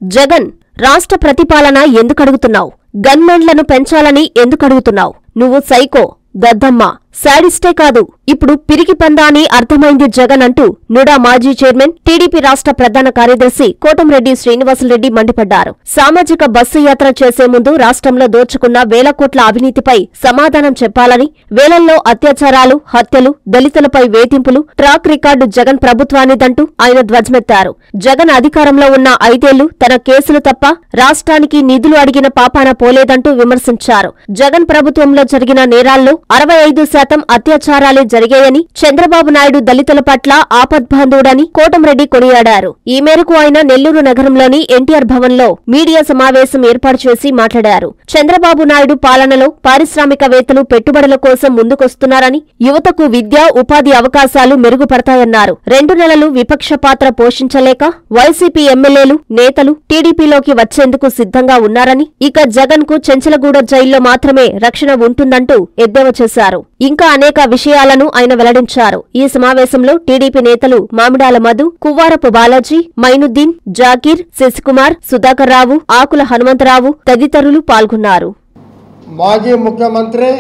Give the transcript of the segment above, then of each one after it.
జగన్ రాష్ట్ర ప్రతిపాలన ఎందుకడుగుతున్నావు? గన్మెన్లను పెంచాలని ఎందుకడుగుతున్నావు? నువ్వు సైకో, దద్దమ్మ, శాడిస్టే కాదు, ఇప్పుడు పిరికి పందా అని అర్థమైంది జగన్ అంటూ నుడా మాజీ చైర్మన్, టీడీపీ రాష్ట్ర ప్రధాన కార్యదర్శి కోటంరెడ్డి శ్రీనివాసులరెడ్డి మండిపడ్డారు. సామాజిక బస్సు యాత్ర చేసే ముందు రాష్ట్రంలో దోచుకున్న వేల కోట్ల అవినీతిపై సమాధానం చెప్పాలని, వేలల్లో అత్యాచారాలు, హత్యలు, దళితులపై వేధింపులు ట్రాక్ రికార్డు జగన్ ప్రభుత్వానిదంటూ ఆయన ధ్వజమెత్తారు. జగన్ అధికారంలో ఉన్న 5 ఏళ్లు తన కేసులు తప్ప రాష్ట్రానికి నిధులు అడిగిన పాపాన పోలేదంటూ విమర్శించారు. జగన్ ప్రభుత్వంలో జరిగిన నేరాల్లో 65% అత్యాచారాలే జరిగాయని, చంద్రబాబు నాయుడు దళితుల పట్ల ఆపద్బాంధుడని కోటంరెడ్డి కొనియాడారు. ఈ మేరకు ఆయన నెల్లూరు నగరంలోని ఎన్టీఆర్ భవన్లో మీడియా సమావేశం ఏర్పాటు చేసి మాట్లాడారు. చంద్రబాబు నాయుడు పాలనలో పారిశ్రామికవేత్తలు పెట్టుబడుల కోసం ముందుకొస్తున్నారని, యువతకు విద్య, ఉపాధి అవకాశాలు మెరుగుపడతాయన్నారు. 2 నెలలు విపక్ష పాత్ర పోషించలేక వైసీపీ ఎమ్మెల్యేలు, నేతలు టీడీపీలోకి వచ్చేందుకు సిద్ధంగా ఉన్నారని, ఇక జగన్ కు చెంచలగూడ జైల్లో మాత్రమే రక్షణ ఉంటుందంటూ ఎద్దేవా చేశారు. ఇంకా అనేక విషయాలను ఆయన వెల్లడించారు. ఈ సమావేశంలో టీడీపీ నేతలు మామిడాల మధు, కువ్వారపు బాలాజీ, మైనుద్దీన్, జాకీర్, శశికుమార్, సుధాకర్ రావు, ఆకుల హనుమంతరావు తదితరులు పాల్గొన్నారు. మాజీ ముఖ్యమంత్రి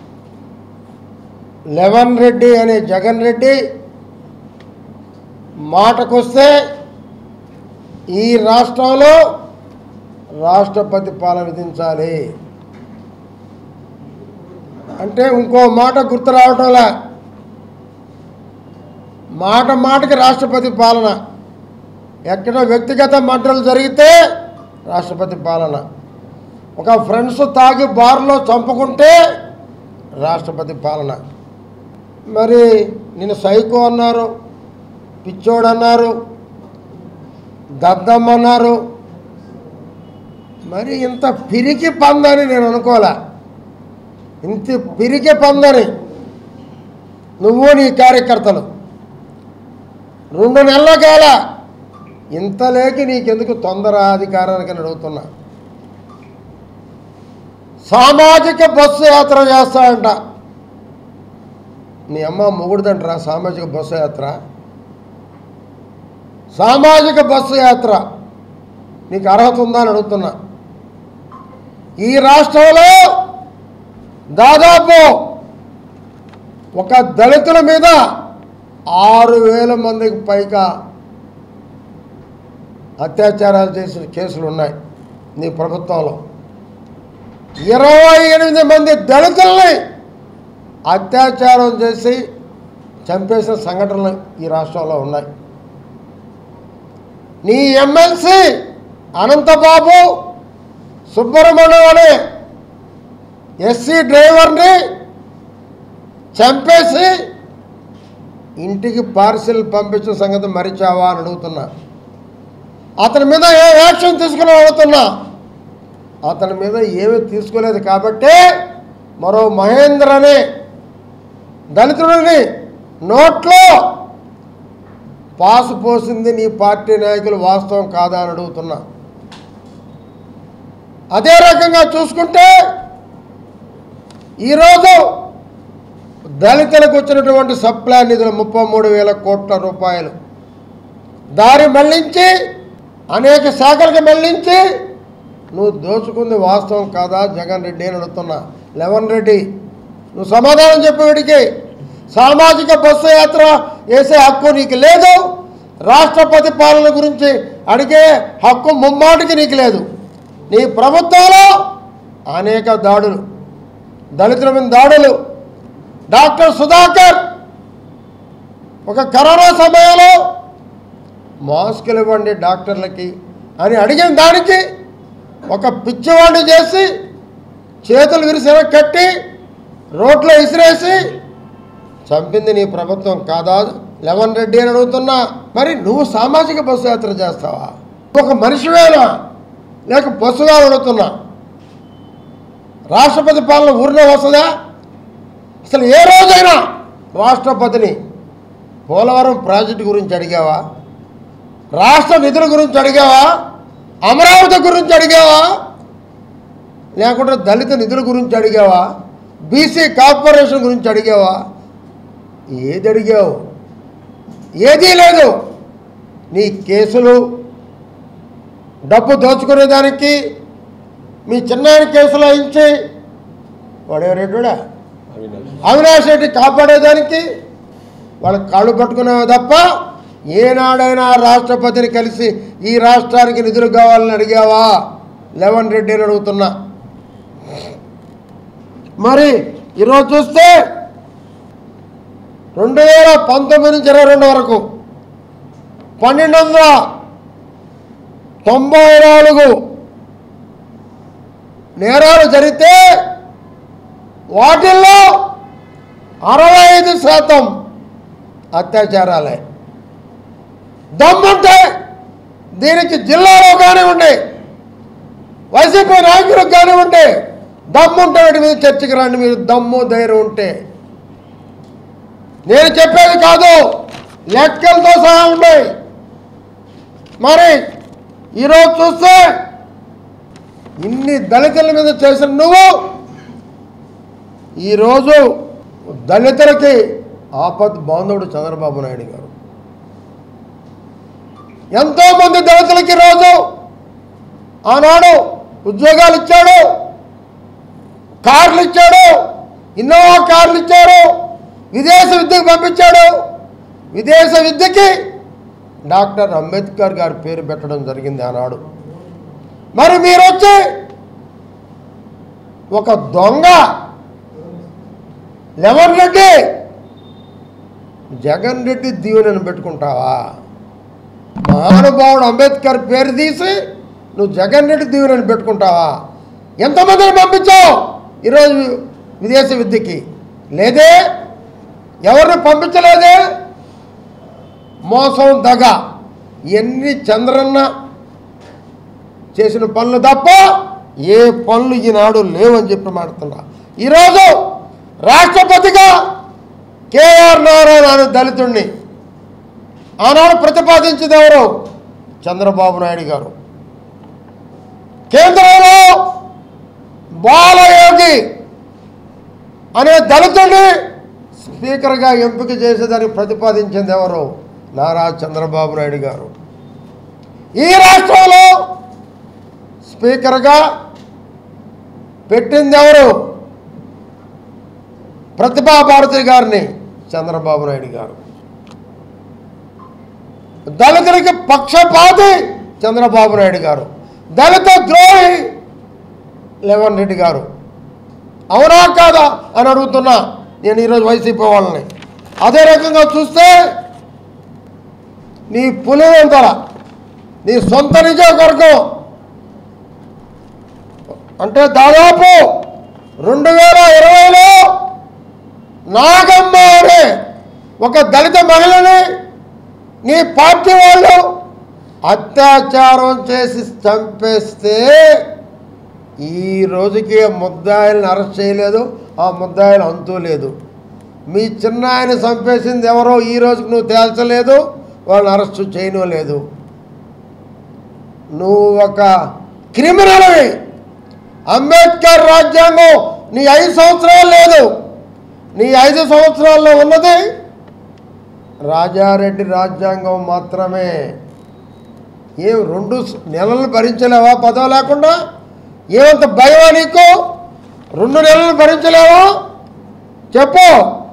లెవన్ రెడ్డి అనే జగన్ రెడ్డి మాటకొస్తే ఈ రాష్ట్రంలో రాష్ట్రపతి పాలన విధించాలి అంటే ఇంకో మాట గుర్తు రావటంలా. మాటకి రాష్ట్రపతి పాలన, ఎక్కడ వ్యక్తిగత మర్డర్లు జరిగితే రాష్ట్రపతి పాలన, ఒక ఫ్రెండ్స్ తాగి బార్లో చంపుకుంటే రాష్ట్రపతి పాలన. మరి నేను సైకో అన్నారు, పిచ్చోడు అన్నారు, దద్దమ్మన్నారు. మరి ఇంత పిరికి పందని నేను అనుకోలే. ఇంత పిరికి పందని నువ్వు నీ కార్యకర్తలు 2 నెలల కాల ఇంత లేకి నీకెందుకు తొందర అధికారానికి అడుగుతున్నా. సామాజిక బస్సు యాత్ర చేస్తాడంట. నీ అమ్మ మొగుడుదంటరా సామాజిక బస్సు యాత్ర? సామాజిక బస్సు యాత్ర నీకు అర్హత ఉందా అని అడుగుతున్నా. ఈ రాష్ట్రంలో దాదాపు ఒక దళితుల మీద 6,000 మందికి పైగా అత్యాచారాలు చేసిన కేసులు ఉన్నాయి నీ ప్రభుత్వంలో. 28 మంది దళితుల్ని అత్యాచారం చేసి చంపేసిన సంఘటనలు ఈ రాష్ట్రంలో ఉన్నాయి. నీ ఎమ్మెల్సీ అనంతబాబు సుబ్రహ్మణ్యం అనే ఎస్సీ డ్రైవర్ని చంపేసి ఇంటికి పార్సిల్ పంపించిన సంగతి మరిచావా అని అడుగుతున్నా. అతని మీద ఏ యాక్షన్ తీసుకుని అడుగుతున్నా. అతని మీద ఏమీ తీసుకోలేదు కాబట్టే మరో మహేంద్ర అనే దళితుడిని నోట్లో పాసు పోసింది నీ పార్టీ నాయకులు వాస్తవం కాదా అని అడుగుతున్నా. అదే రకంగా చూసుకుంటే ఈరోజు దళితులకు వచ్చినటువంటి సప్లాన్ నిధులు 33,000 కోట్ల రూపాయలు దారి మళ్లించి అనేక శాఖలకు మళ్లించి నువ్వు దోచుకుంది వాస్తవం కాదా జగన్ రెడ్డి అని అడుగుతున్నా. లెవన్ రెడ్డి నువ్వు సమాధానం చెప్పే వీడికి. సామాజిక బస్సు యాత్ర వేసే హక్కు నీకు లేదు. రాష్ట్రపతి పాలన గురించి అడిగే హక్కు ముమ్మాటికి నీకు లేదు. నీ ప్రభుత్వంలో అనేక దాడులు, దళితుల మీద దాడులు. డాక్టర్ సుధాకర్ ఒక కరోనా సమయంలో మాస్కులు ఇవ్వండి డాక్టర్లకి అని అడిగిన దానికి ఒక పిచ్చివాడిని చేసి చేతులు విరిసి కట్టి రోడ్లో ఇసిరేసి చంపింది నీ ప్రభుత్వం కాదా లెవన్ రెడ్డి అని అడుగుతున్నా. మరి నువ్వు సామాజిక బస్సు యాత్ర చేస్తావా? ఒక మనిషివేనా లేక బస్సుగా అడుగుతున్నా. రాష్ట్రపతి పాలన ఊరిలో వస్తుందా? అసలు ఏ రోజైనా రాష్ట్రపతిని పోలవరం ప్రాజెక్టు గురించి అడిగావా? రాష్ట్ర నిధుల గురించి అడిగావా? అమరావతి గురించి అడిగావా? లేకుంటే దళిత నిధుల గురించి అడిగావా? బీసీ కార్పొరేషన్ గురించి అడిగావా? ఏది అడిగావు? ఏదీ లేదు. నీ కేసులు డబ్బు దోచుకునేదానికి మీ చిన్నాయన కేసులో ఇచ్చి వాడేవారేటోడా అవినాష్ రెడ్డి కాపాడేదానికి వాళ్ళకి కాళ్ళు పట్టుకునేవా తప్ప ఏనాడైనా రాష్ట్రపతిని కలిసి ఈ రాష్ట్రానికి నిధులు కావాలని అడిగావా? లెవన్ రెడ్డి అని అడుగుతున్నా. మరి ఈరోజు చూస్తే 2019 నుంచి 22 వరకు 1294 నేరాలు జరిగితే వాటిల్లో 65% అత్యాచారాలే. దమ్ముంటే దీనికి జిల్లాలో కానివ్వండి, వైసీపీ నాయకులకు కానివ్వండి, దమ్ముంటే వీటి మీద చర్చకి రండి. మీరు దమ్ము ధైర్యం ఉంటే. నేను చెప్పేది కాదు, లెక్కలతో సహా ఉన్నాయి. మరి ఈరోజు చూస్తే ఇన్ని దళితుల మీద చేసిన నువ్వు ఈరోజు దళితులకి ఆపద్ బాంధవుడు చంద్రబాబు నాయుడు గారు. ఎంతోమంది దళితులకి ఈరోజు ఆనాడు ఉద్యోగాలు ఇచ్చాడు, కార్లు ఇచ్చాడు, ఇన్నోవా కార్లు ఇచ్చాడు, విదేశ విద్యకు పంపించాడు. విదేశ విద్యకి డాక్టర్ అంబేద్కర్ గారి పేరు పెట్టడం జరిగింది ఆనాడు. మరి మీరు వచ్చి ఒక దొంగ లెవన్ రెడ్డి జగన్ రెడ్డి దీవెనని పెట్టుకుంటావా? మహానుభావుడు అంబేద్కర్ పేరు తీసి నువ్వు జగన్ రెడ్డి దీవెనని పెట్టుకుంటావా? ఎంతమందిని పంపించావు ఈరోజు విదేశ విద్యకి? లేదే, ఎవరిని పంపించలేదే. మోసం, దగ, ఇవన్నీ చంద్రన్న చేసిన పనులు తప్ప ఏ పనులు ఈనాడు లేవని చెప్పి మాట్లాడుతున్నా. ఈరోజు రాష్ట్రపతిగా కేఆర్ నారాయణ అనే దళితుడిని ఆనాడు ప్రతిపాదించింది ఎవరు? చంద్రబాబు నాయుడు గారు. కేంద్రంలో బాలయోగి అనే దళితుడిని స్పీకర్గా ఎంపిక చేసేదానికి ప్రతిపాదించింది ఎవరు? నారా చంద్రబాబు నాయుడు గారు. ఈ రాష్ట్రంలో స్పీకర్గా పెట్టింది ఎవరు? ప్రతిభా భారతి గారిని చంద్రబాబు నాయుడు గారు. దళితులకి పక్షపాతి చంద్రబాబు నాయుడు గారు. దళిత ద్రోహి లెవన్ రెడ్డి గారు. అవునా కాదా అని అడుగుతున్నా నేను ఈరోజు వైసీపీ వాళ్ళని. అదే రకంగా చూస్తే నీ పులివెందుల నీ సొంత నియోజకవర్గం అంటే దాదాపు 2020లో నాగమ్మ అనే ఒక దళిత మహిళని నీ పార్టీ వాళ్ళు అత్యాచారం చేసి చంపేస్తే ఈ రోజుకి ముద్దాయిలను అరెస్ట్ చేయలేదు, ఆ ముద్దాయిలు అంతూ లేదు. మీ చిన్న ఆయన చంపేసింది ఎవరో ఈ రోజుకి నువ్వు తేల్చలేదు, వాళ్ళని అరెస్ట్ చేయను లేదు. నువ్వు ఒక క్రిమినల్వి. అంబేద్కర్ రాజ్యాంగం నీ 5 సంవత్సరాలు లేదు, నీ 5 సంవత్సరాల్లో ఉన్నది రాజారెడ్డి రాజ్యాంగం మాత్రమే. ఏం 2 నెలలు భరించలేవా పదవి లేకుండా? ఏమంత భయమా నీకు? 2 నెలలు భరించలేవా? చెప్పు.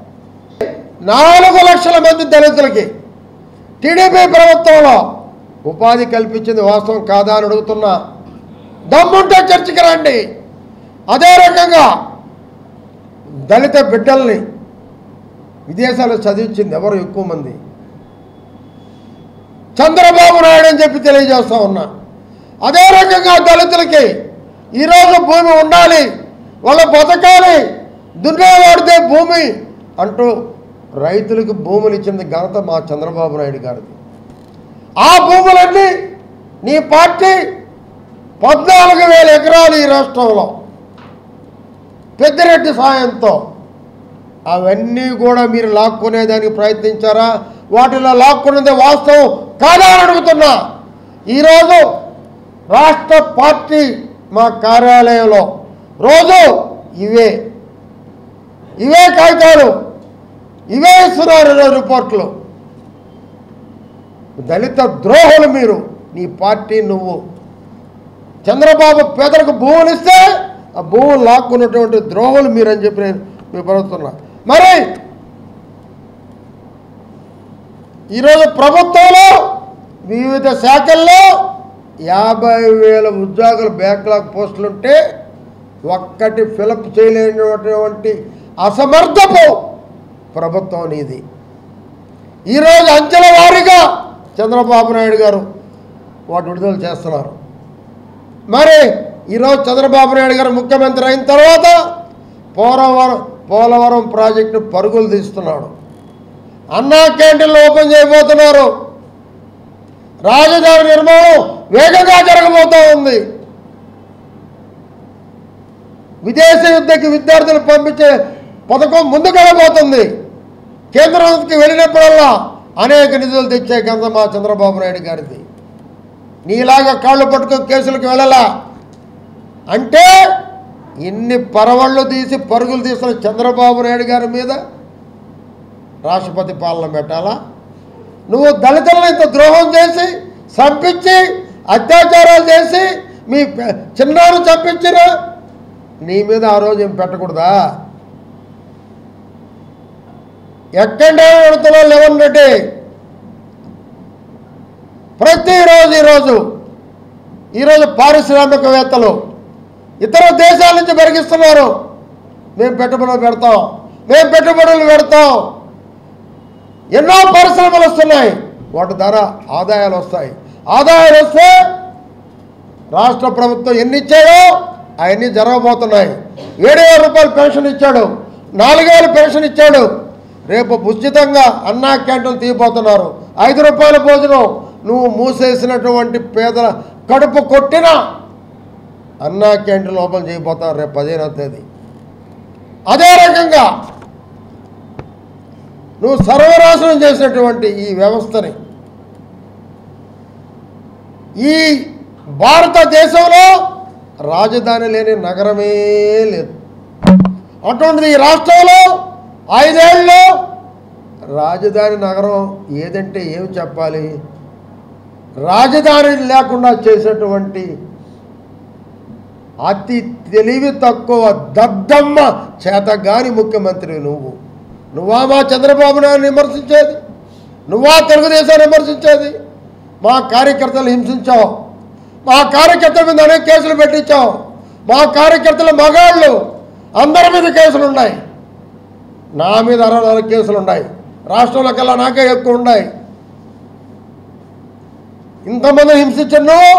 4 లక్షల మంది దళితులకి టీడీపీ ప్రభుత్వంలో ఉపాధి కల్పించింది వాస్తవం కాదా అని అడుగుతున్నా. దమ్ముంటే చర్చకి రండి. అదే రకంగా దళిత బిడ్డల్ని విదేశాల్లో చదివించింది ఎవరు? ఎక్కువ మంది చంద్రబాబు నాయుడు అని చెప్పి తెలియజేస్తా ఉన్నా. అదే రకంగా దళితులకి ఈరోజు భూమి ఉండాలి, వాళ్ళ బతకాలి, దున్నేవాడితే భూమి అంటూ రైతులకు భూములు ఇచ్చింది ఘనత మా చంద్రబాబు నాయుడు గారిది. ఆ భూములన్నీ నీ పార్టీ 14,000 ఎకరాలు ఈ రాష్ట్రంలో పెద్దిరెడ్డి సాయంతో అవన్నీ కూడా మీరు లాక్కునేదానికి ప్రయత్నించారా? వాటిలో లాక్కునేది వాస్తవం కాదా అని అడుగుతున్నా. ఈరోజు రాష్ట్ర పార్టీ మా కార్యాలయంలో రోజు ఇవే కాగితాలు, ఇవే ఇస్తున్నారు రిపోర్ట్లు. దళిత ద్రోహులు మీరు, నీ పార్టీ నువ్వు. చంద్రబాబు పేదలకు భూములు ఇస్తే ఆ భూములు లాక్కున్నటువంటి ద్రోహులు మీరని చెప్పి నేను వివరిస్తున్నా. మరి ఈరోజు ప్రభుత్వంలో వివిధ శాఖల్లో 50,000 ఉద్యోగులు బ్యాక్లాగ్ పోస్టులుంటే ఒక్కటి ఫిలప్ చేయలేనటువంటి అసమర్థపు ప్రభుత్వం ఇది. ఈరోజు అంచెల వారీగా చంద్రబాబు నాయుడు గారు వాటి విడుదల చేస్తున్నారు. మరి ఈరోజు చంద్రబాబు నాయుడు గారు ముఖ్యమంత్రి అయిన తర్వాత పోలవరం ప్రాజెక్టు పరుగులు తీస్తున్నాడు. అన్నా క్యాంటీన్లు ఓపెన్ చేయబోతున్నారు. రాజధాని నిర్మాణం వేగంగా జరగబోతూ ఉంది. విదేశీ విద్యార్థులు పంపించే పథకం ముందుకెళ్ళబోతుంది. కేంద్రానికి వెళ్ళినప్పుడల్లా అనేక నిధులు తెచ్చే ఘనత మా చంద్రబాబు నాయుడు గారిది. నీలాగా కాళ్ళు పట్టుకుని కేసులకు వెళ్ళాలా అంటే ఇన్ని పరవళ్ళు తీసి పరుగులు తీసిన చంద్రబాబు నాయుడు గారి మీద రాష్ట్రపతి పాలన పెట్టాలా? నువ్వు దళితులను ఇంత ద్రోహం చేసి చంపించి అత్యాచారాలు చేసి మీ చిన్నాను చంపించిన నీ మీద ఆ రోజు ఏం పెట్టకూడదా? ఎక్కడ విడతలో లెవెన్ రెడ్డి ప్రతిరోజు ఈరోజు పారిశ్రామికవేత్తలు ఇతర దేశాల నుంచి పెరిగిస్తున్నారు. మేము పెట్టుబడులు పెడతాం. ఎన్నో పరిశ్రమలు వస్తున్నాయి. వాటి ద్వారా ఆదాయాలు వస్తాయి. ఆదాయాలు వస్తే రాష్ట్ర ప్రభుత్వం ఎన్ని ఇచ్చాడో అవన్నీ జరగబోతున్నాయి. 7,000 రూపాయలు పెన్షన్ ఇచ్చాడు, 4,000 పెన్షన్ ఇచ్చాడు. రేపు ఉచితంగా అన్నా క్యాంటీన్లు తీయబోతున్నారు. 5 రూపాయల భోజనం. నువ్వు మూసేసినటువంటి పేదల కడుపు కొట్టిన అన్నా క్యాంటీన్లు ఓపెన్ చేయబోతారు రేపు 15వ తేదీ. అదే రకంగా నువ్వు సర్వనాశనం చేసినటువంటి ఈ వ్యవస్థని ఈ భారతదేశంలో రాజధాని లేని నగరమే లేదు. అటువంటిది ఈ రాష్ట్రంలో 5 ఏళ్ళలో రాజధాని నగరం ఏదంటే ఏమి చెప్పాలి? రాజధాని లేకుండా చేసినటువంటి అతి తెలివి తక్కువ దద్దమ్మ చేతగాని ముఖ్యమంత్రి నువ్వా మా చంద్రబాబు నాయుడు విమర్శించేది? నువ్వా తెలుగుదేశాన్ని విమర్శించేది? మా కార్యకర్తలు హింసించావు. మా కార్యకర్తల మీద అనేక కేసులు పెట్టించావు. మా కార్యకర్తల మగాళ్ళు అందరి మీద కేసులు ఉన్నాయి. నా మీద 64 కేసులు ఉన్నాయి. రాష్ట్రంలో కల్లా నాకే ఎక్కువ ఉన్నాయి. ఇంతమంది హింసించిన నువ్వు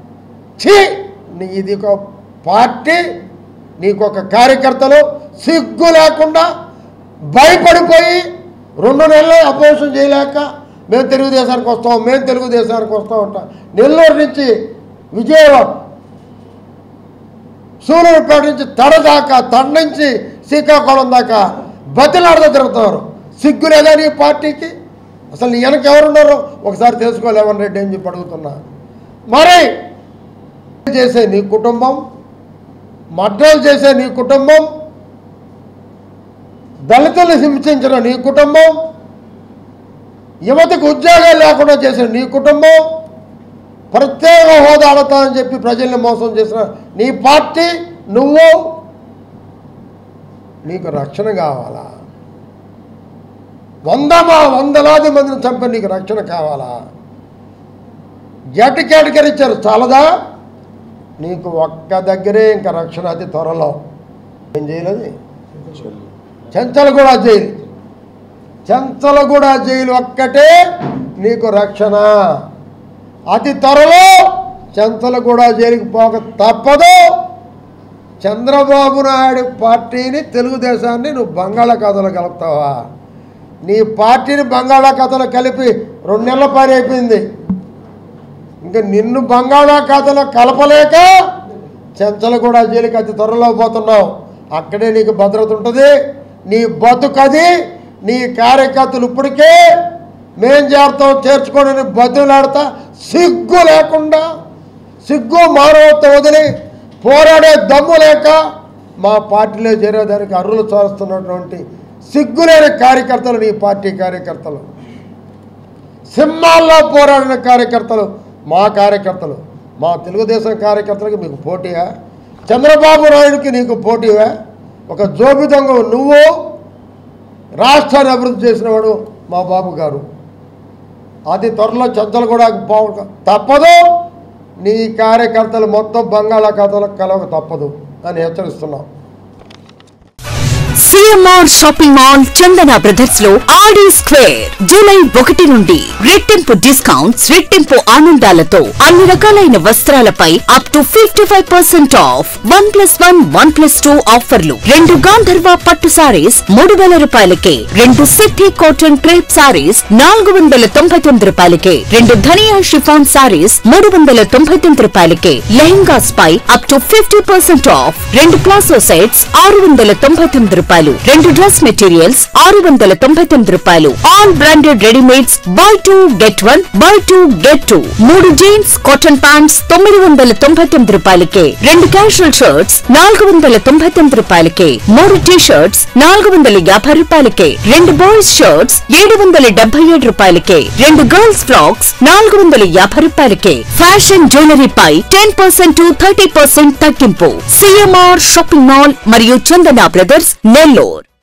ఇది ఒక పార్టీ, నీకొక కార్యకర్తలు సిగ్గు లేకుండా భయపడిపోయి 2 నెలలు అపోజిషన్ చేయలేక మేము తెలుగుదేశానికి వస్తాం ఉంటాం. నెల్లూరు నుంచి విజయవాడ, సూలూరుపేట నుంచి తడ నుంచి శ్రీకాకుళం దాకా బతిలాడుతూ తిరుగుతున్నారు. సిగ్గు లేదా నీ పార్టీకి? అసలు నీ వెనక ఎవరున్నారో ఒకసారి తెలుసుకోలేవని రెడ్డి అని చెప్పి అడుగుతున్నా. మరి చేసే నీ కుటుంబం, మర్డర్లు చేసే నీ కుటుంబం, దళితులు హింసించిన నీ కుటుంబం, యువతకు ఉద్యోగాలు లేకుండా చేసిన నీ కుటుంబం, ప్రత్యేక హోదా అడుగుతానని చెప్పి ప్రజల్ని మోసం చేసిన నీ పార్టీ, నీకు రక్షణ కావాలా? వందలాది మందిని చంపి నీకు రక్షణ కావాలా? జట్ కేటగిరీ ఇచ్చారు చాలదా? నీకు ఒక్క దగ్గరే ఇంకా రక్షణ అతి త్వరలో. ఏం చేయలేదు? చెంచలగూడ జైలు ఒక్కటే నీకు రక్షణ. అతి త్వరలో చెంచలగూడ జైలుకి పోక తప్పదు. చంద్రబాబు నాయుడు పార్టీని, తెలుగుదేశాన్ని నువ్వు బంగాళాఖాతంలో కలుపుతావా? నీ పార్టీని బంగాళాఖాతంలో కలిపి 2 నెలల పని అయిపోయింది. ఇంకా నిన్ను బంగాళాఖాతంలో కలపలేక చెంచలగూడ జైలుకి అతి త్వరలో పోతున్నావు. అక్కడే నీకు భద్రత ఉంటుంది. నీ బతుకది. నీ కార్యకర్తలు ఇప్పటికే మేం చేర్చుకోవడానికి బతులాడతా సిగ్గు లేకుండా, సిగ్గు మానవత్వం వదిలి పోరాడే దమ్ము లేక మా పార్టీలో చేరేదానికి అర్రులు చోరుస్తున్నటువంటి సిగ్గులేని కార్యకర్తలు నీ పార్టీ కార్యకర్తలు. సింహాల్లో పోరాడిన కార్యకర్తలు మా కార్యకర్తలు. మా తెలుగుదేశం కార్యకర్తలకి మీకు పోటీయా? చంద్రబాబు నాయుడుకి నీకు పోటీవా? ఒక జోబి దొంగ నువ్వు, రాష్ట్రాన్ని అభివృద్ధి చేసినవాడు మా బాబు గారు. అతి త్వరలో చెంతలు కూడా తప్పదు. నీ కార్యకర్తలు మొత్తం బంగాళాఖాతంలో కలవక తప్పదు అని హెచ్చరిస్తున్నాం. CMR shopping mall Chandana brothers లో ఆడి స్క్వేర్ జూలై 1 నుండి రెట్టింపు డిస్కౌంట్స్, రెట్టింపు ఆనందాలతో అన్ని రకాలైన వస్త్రాలపై అప్ టు 55% ఆఫ్. 1+1 1+2 ఆఫర్లు. 2 గాంధర్వ పట్టు సారీస్ 3000 రూపాయలకే, 2 సిద్ధి కాటన్ క్రేప్ సారీస్ 499 రూపాయలకే, 2 ధనియా షిఫాన్ సారీస్ 399 రూపాయలకే, లెహంగాస్ పై up to 50% off. 2 palazzo sets 699 రూపాయలు, 2 డ్రెస్ మెటీరియల్స్ 699 రూపాయలు. All branded readymades buy 2 get 1, buy 2 get 2. 3 jeans cotton pants 999 రూపాయలకే, 2 క్యాజువల్ షర్ట్స్ 499 రూపాయలకే, 3 టీ షర్ట్స్ 450 రూపాయలకే, 2 బాయ్స్ షర్ట్స్ 777 రూపాయలకే, 2 గర్ల్స్ ఫ్రాక్స్ 450 రూపాయలకే. ఫ్యాషన్ జ్యువెలరీ పై 10% to 30% తగ్గింపు. సిఎంఆర్ షాపింగ్ మాల్ మరియు చందన brothers Nellore.